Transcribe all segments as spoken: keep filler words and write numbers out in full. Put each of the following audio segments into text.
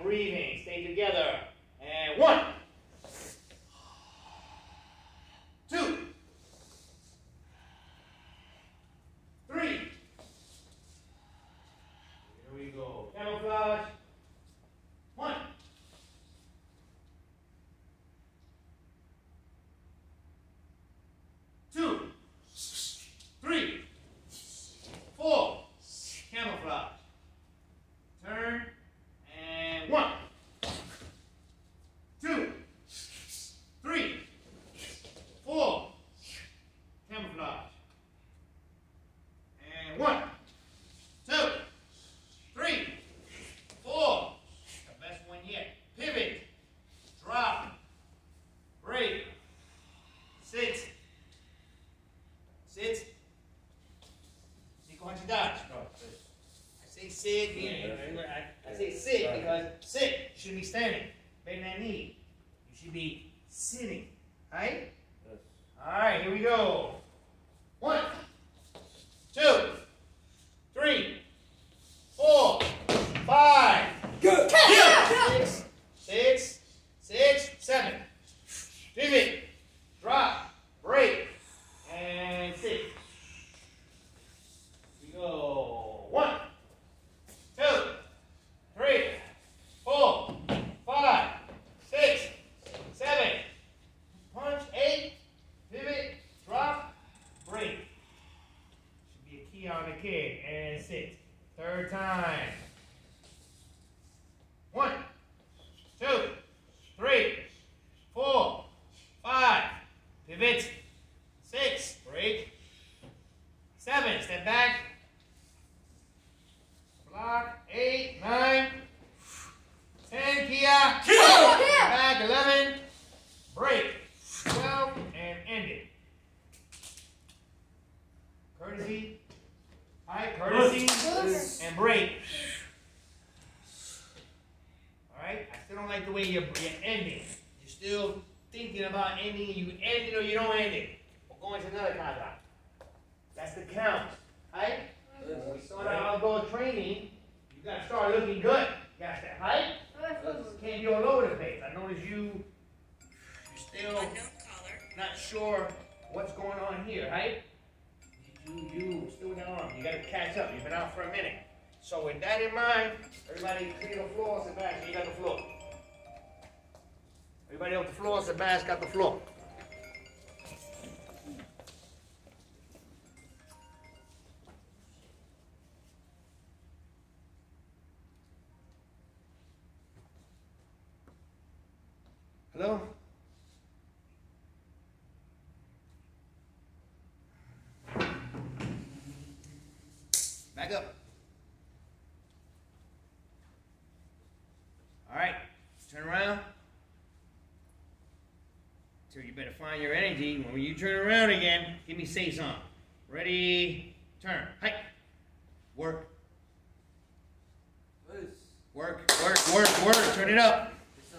breathing. Stay together. And one. Two. Three. Here we go. Camouflage. One. Two. Three. Four. Camouflage. Turn. And one. Two. Three. Four. Camouflage. And one. Two. Three. Four. The best one yet. Pivot. Drop. Break. Sit. Sit. Quantidade. I say sit here. I, I say sit because sit. You shouldn't be standing. Bend that knee. You should be sitting. Alright? Yes. Alright, here we go. One, two, three, four, five, good. Six, six, six, seven. Pivot. Drop. Break. And sit. Go. One, two, three, four, five, six, seven. Punch, eight, pivot, drop, break. Should be a key on the kid. And sit. Third time. One, two, three, four, five, pivot, six, break, seven, step back. Block, eight, nine, ten, Kia, back, eleven, break, twelve, and end it. Courtesy, alright, courtesy, and break. Alright, I still don't like the way you're, you're ending. You're still thinking about ending, you end it or you don't end it. We're going to another kata. That's the count, right? When we start out outdoor training, you got to start looking good. You got to stay height. You can't be all over the place. I notice you, you're still not sure what's going on here, right? You, you, still with that arm. You got to catch up. You've been out for a minute. So with that in mind, everybody clear the floor. Sebastian, you got the floor. Everybody off the floor. Sebastian got the floor. Hello? Back up. All right, turn around. So you better find your energy. When you turn around again, give me say something. Ready, turn. Hike. Work. Work, work, work, work. Turn it up.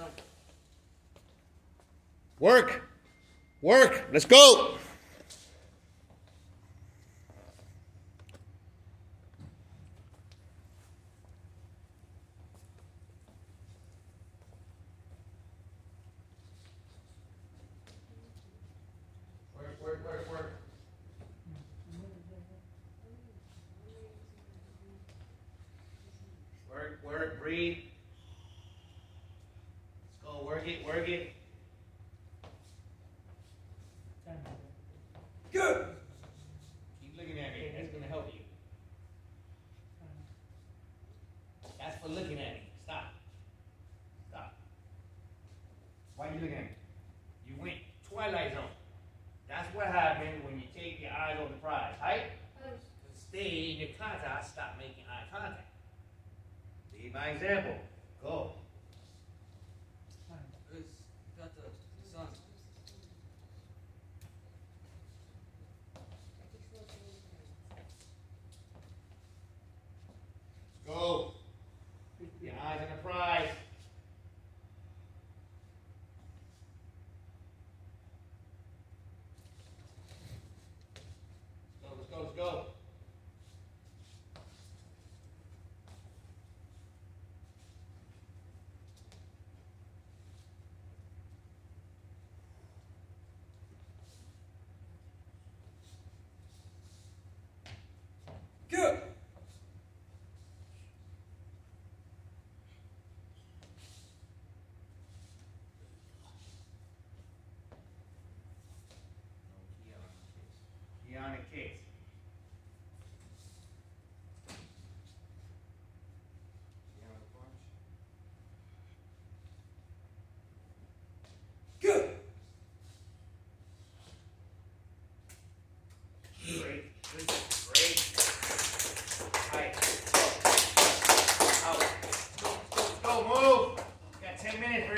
Work. Work. Let's go. Work, work, work, work. Work, work, breathe. Let's go. Work it, work it. Good. Keep looking at me. That's going to help you. That's for looking at me. Stop. Stop. Why are you looking at me? You went Twilight Zone. That's what happens when you take your eyes off the prize, right? Stay in your kata, stop making eye contact. Lead by example. Go. Go. Your eyes on the prize. Let's go, let's go, let's go.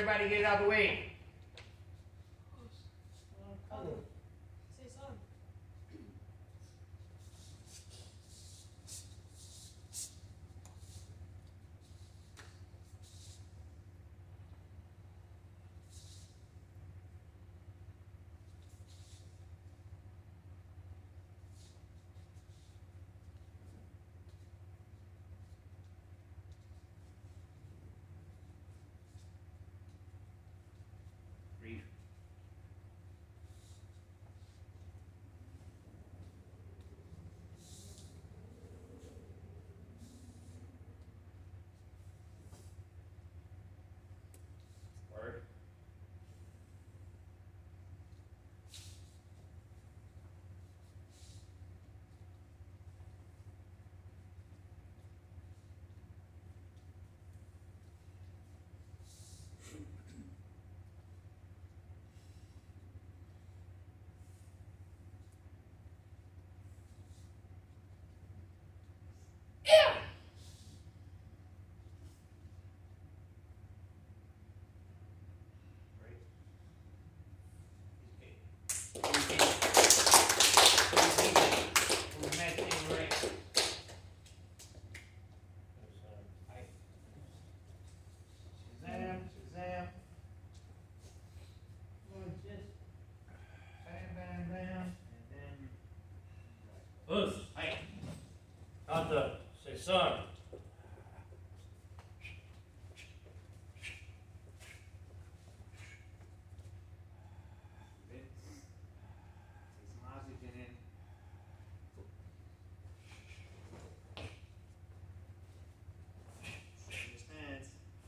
everybody get it out of the way. Say something. Breathe. Word. Us. Kata, say son. Take some oxygen in. Understands.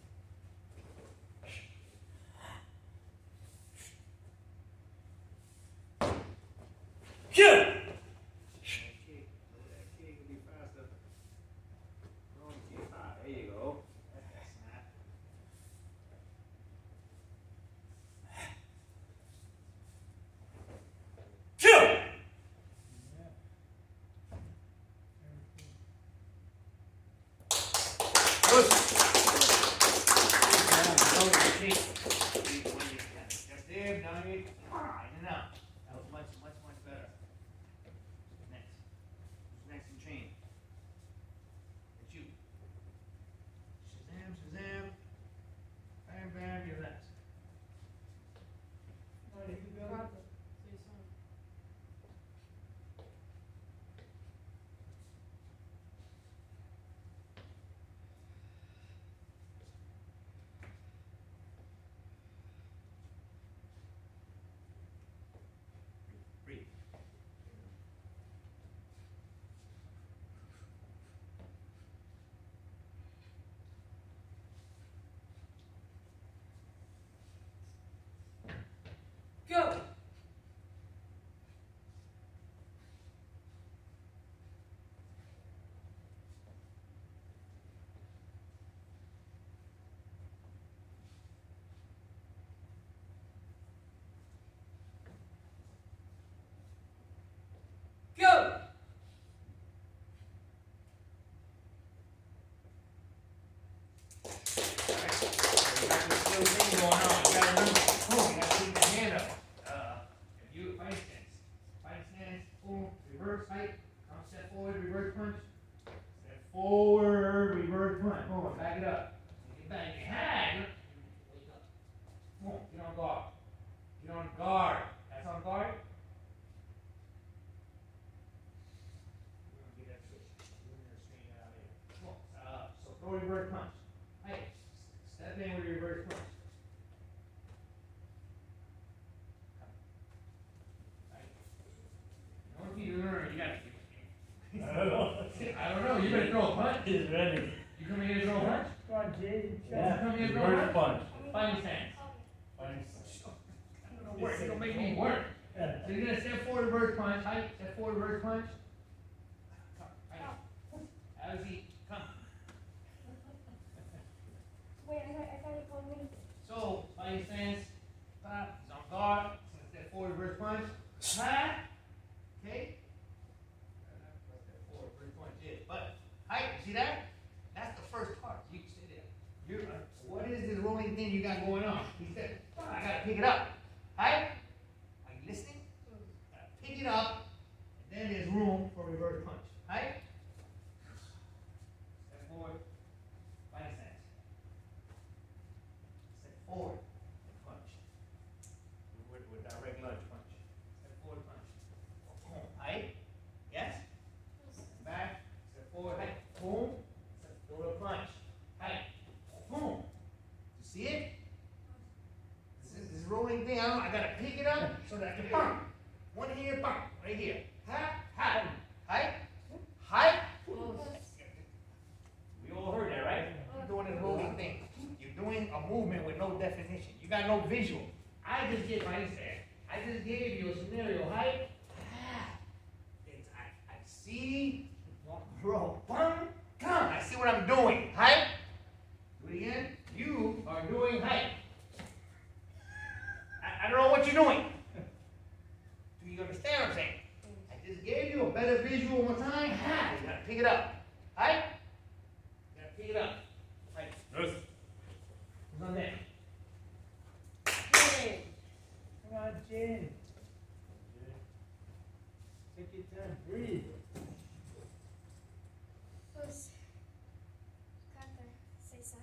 Phew! That kick, that kick will be faster. Wrong kick. Ah, there you go. That's that snap. Phew! Just there, now you ah, in and out. That was much, much, much better. Next. Who's next in chain? It's you. Shazam, Shazam. Bam, bam, you're next. No, you can go. Say something. Breathe. Go. Go. Alright. So you got this little thing going on. You gotta remember, boom, you gotta keep the hand up. Uh, if you fight stance. Fight stance, boom, reverse height, come step forward, reverse punch. Step forward, reverse punch. Boom, back it up. Get back in your hand. Wake up. Boom, get on guard. Get on guard. That's on guard. We're gonna get that switch. We're gonna straighten that out later. Boom, uh, so throw reverse punch. Height. Step in with your reverse punch. Right. I want you to learn. You got to. I don't know. I don't know. You better throw a punch. He's ready. You come here to throw a punch? Come on, Jay. Yeah. Come here to throw a Reverse punch? punch. Fighting stance. Fighting I'm gonna work. You're gonna make me work. Yeah. So you're gonna step forward, reverse punch. Height. Step forward, reverse punch. Come. Height. As he come. Wait, I thought, I thought it called me. So fighting stance. Pop. He's on guard. Step forward, reverse punch. Ha. Okay. That's that forward, reverse punch is. But height. See that? That's the first part. You see that? You're. Uh, what is this rolling thing thing you got going on. He said, oh, I gotta pick it up. Right? Are you listening? Gotta pick it up, and then there's room for reverse punch. Right? Step forward, body stance. Step forward, punch. With, with direct lunge punch. Step forward, punch. Boom. Right? Yes? Step back, step forward, right? Boom. Step forward, punch. Right? Boom. You see it? This is this rolling thing. I don't. I gotta pick it up so that I can bump. One here, bump. Right here. Ha, ha. Hi. Hi. We all heard that, right? You're doing this rolling thing. You're doing a movement with no definition. You got no visual. I just did my set. I just gave you a scenario. Hi. Ha. It's, I, I see. Bro. Bum. Come. I see what I'm doing. Hi. Do it again. You are doing height. I, I don't know what you're doing. Do you understand what I'm saying? I just gave you a better visual one time. Ha! You gotta pick it up. Height? You gotta pick it up. Height. Yes. Who's on there? Hey. Come on, Jen. Take your time. Breathe. Who's Kata? Say son.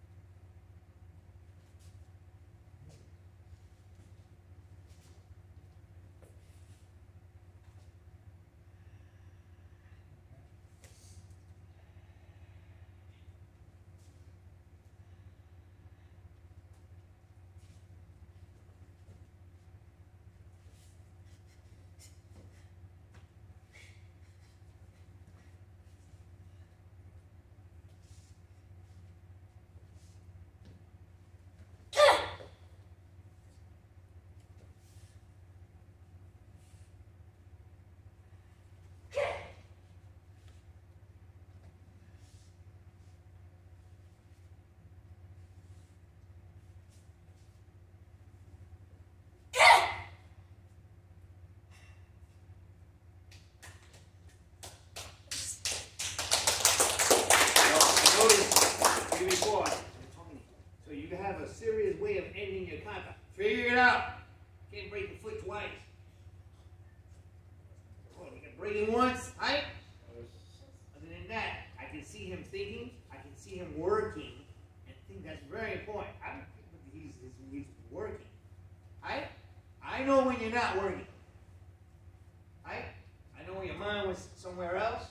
Before, so you have a serious way of ending your kata. Figure it out. Can't break the foot twice. Oh, you can break it once, right? Other than that, I can see him thinking. I can see him working, and I think that's very important. I don't think that he's, he's, he's working. Right? I know when you're not working. Right? I know when your mind was somewhere else.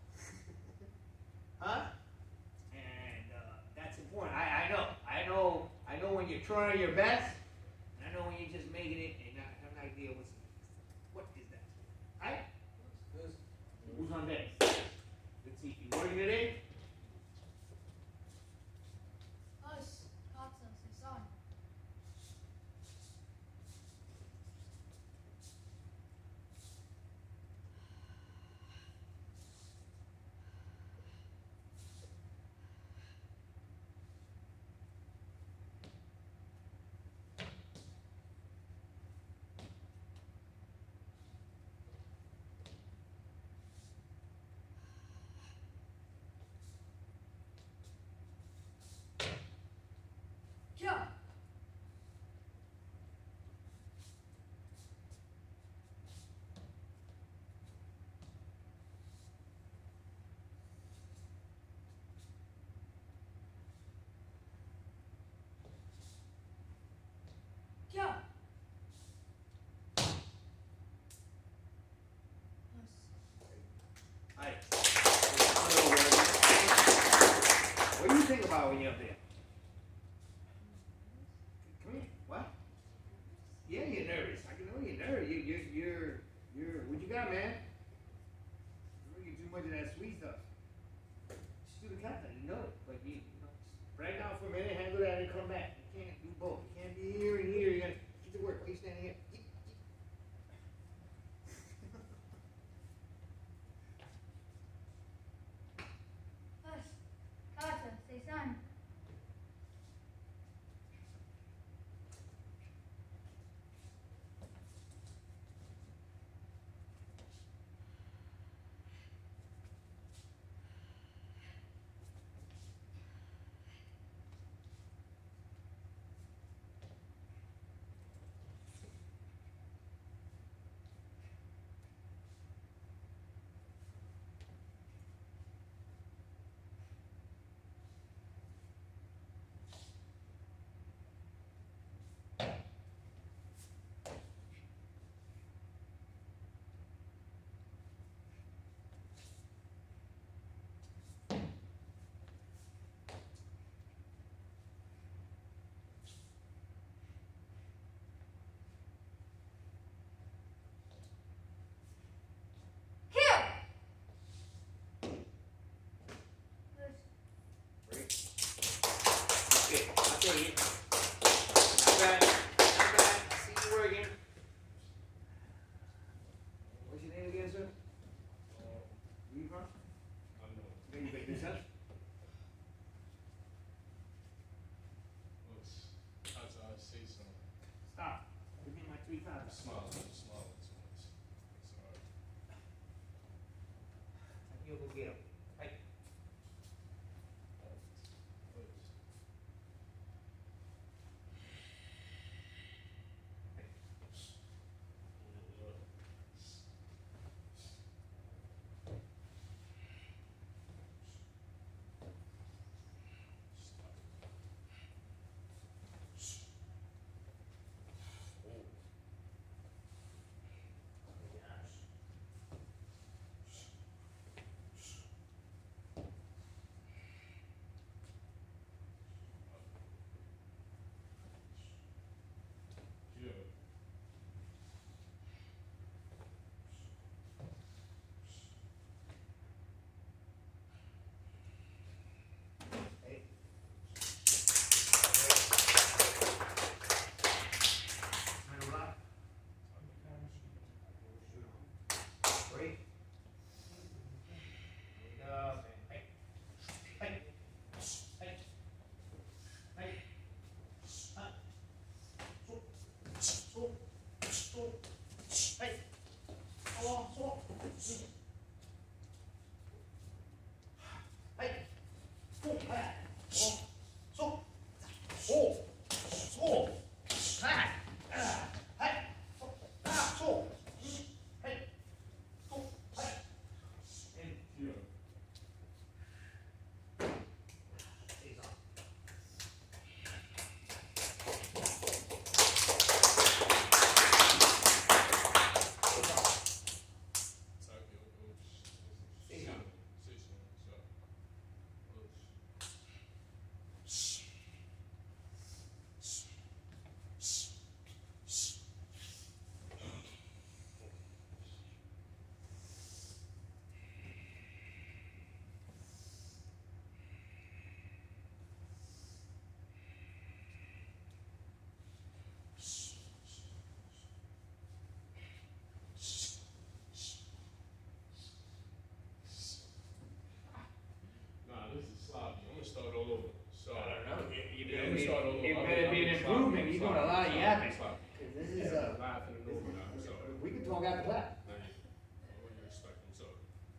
Huh? Important. I, I know. I know. I know when you're trying your best, and I know when you're just making it and not have an idea what's what is that. Right? Who's on deck? Let's see. You working today? Us. Kata. Say son. Kill. Kill. Alright. What do you think about when you're up there? Come here. What? Yeah, you're nervous. I can know you're nervous. You, you're, you're, you're. What you got, man? Don't get too much of that sweet stuff. Just do the kata. You know it, but you, you know, break out for a minute, handle that, and come back. You can't do both. You can't be here and here. You gotta get to work. Why are you standing here? Eat, eat. Us. Kata. Say son. all over. So I don't know. It, it, Yeah, it, we start all it over. better be an improvement. You're doing a lot of yapping. Stop. Cause this is, Yeah, uh, laughing and over now, so. we can talk after class. Nah, what you're expecting, so.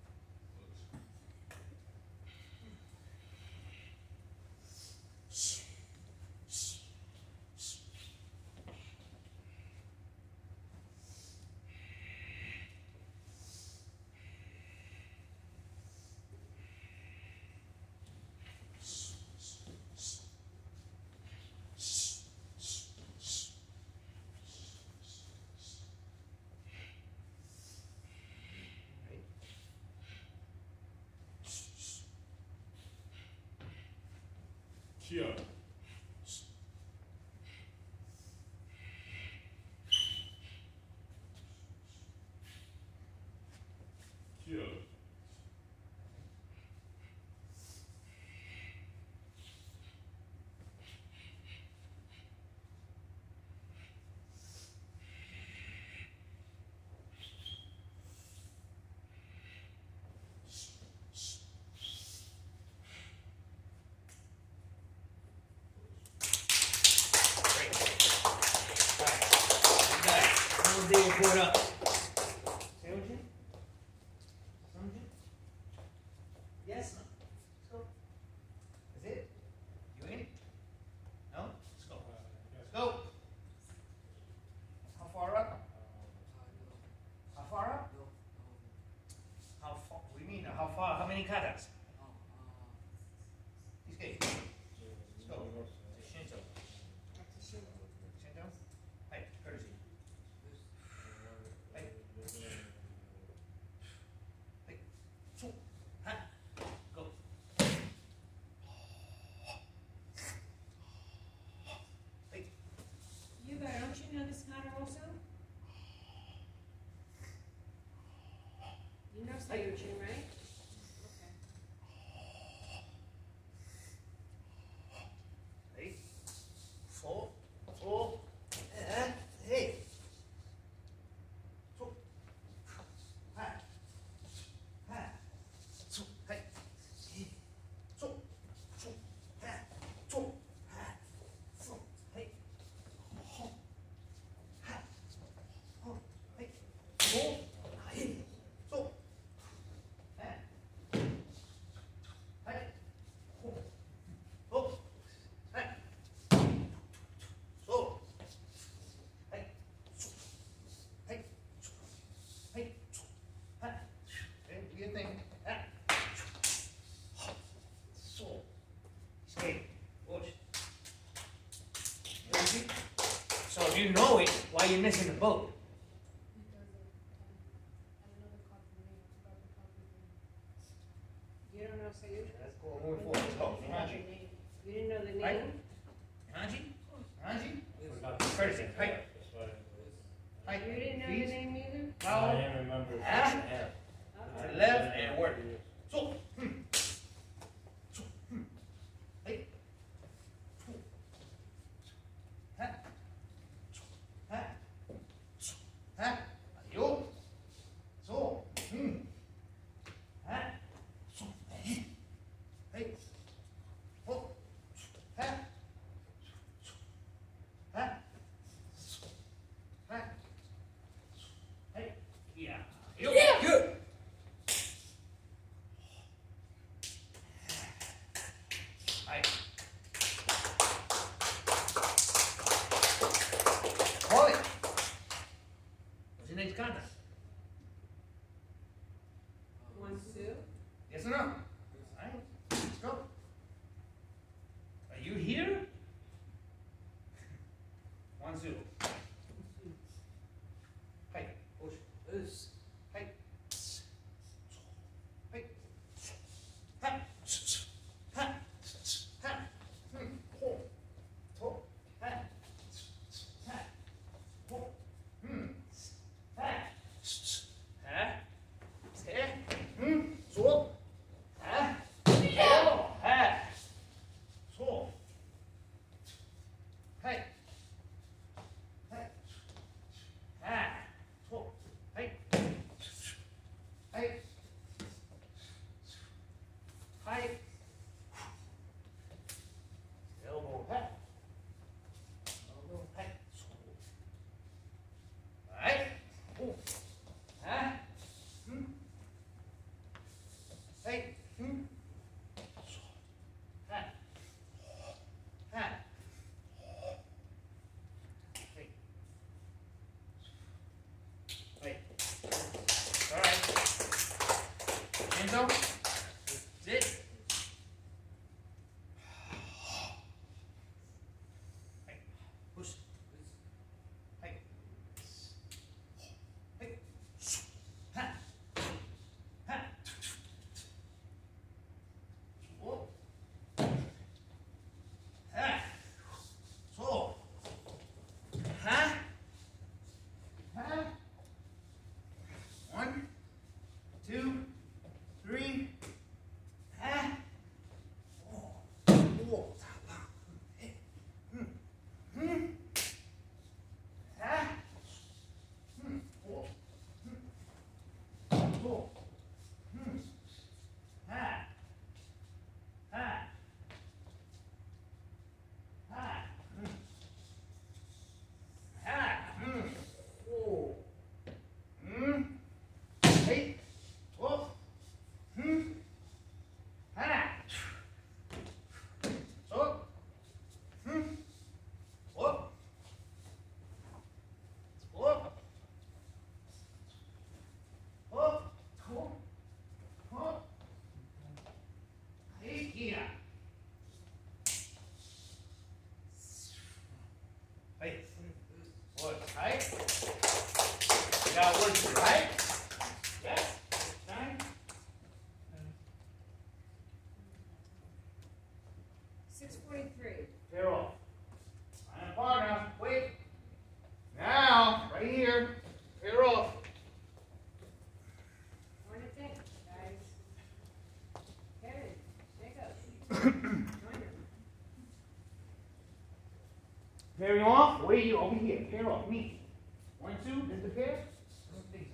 Kia. Kia. Great. Alright. You got it. One day report up. Sandwich? Sandwich? Yes? Let's go. That's it? You in it? No? Let's go. Let's go. How far up? How far up? How far? What do you mean? How far? How many katas? He's gay. Let's go. It's a Shinto. Shinto? Hey, courtesy. Hey. Hey. Choo. Ha. Go. Hey. You guys, don't you know this kata also? You know Sayujin, right? Okay. Hey. Four. Four. And hey. Choo. Ha. Ha. Choo. Hey. Hey. Choo. Choo. Ha. Choo. Ha. Choo. Hey. Ho. Ha. Ho. Hey. Ho. Hey. Choo. Ha. Hey. Ho. Ho. Ha. So. Hey. Hey. Hey. Ha. Okay, do your thing. Ha. So. Escape. Watch. You see? So if you know it, why are you missing the boat? Because of, um, I don't know the company name. I forgot the company name. You don't know Sayujin? Let's go moving forward. Let's go. Hanji. You didn't know the Right. name? Hanji? Hanji? Courtesy. Hi. Hi. You didn't know Please. the name either? Now, I didn't remember. Ah. Okay. left and work. So. Hmm. So. Hmm. Hey. So. Ha. So. Ha. So. Ha. Yo. So. Hmm. Ha. So. Hey. Hey. Ho. Ha. four. Hmm. Hmm. Ah. Hmm. Four. Hmm. Four. Hmm. Ah. Ah. Ah. Hmm. Ah. Hmm. Four. Hmm. Eight. Twelve. Hmm. Ah. So. Hmm. Whoop. Whoop. Whoop. Whoop. Whoop. Hey, here. Hey. What? Right? You got work to do, right? Yes? Nine? Six forty-three. Clear off. I'm far enough. Wait. Now, right here. Clear off. What do you think, guys? Kevin, Jacob. Join them. Pairing off. Wait, you over here. Pair off. Me. One, two. There's the pair. I don't think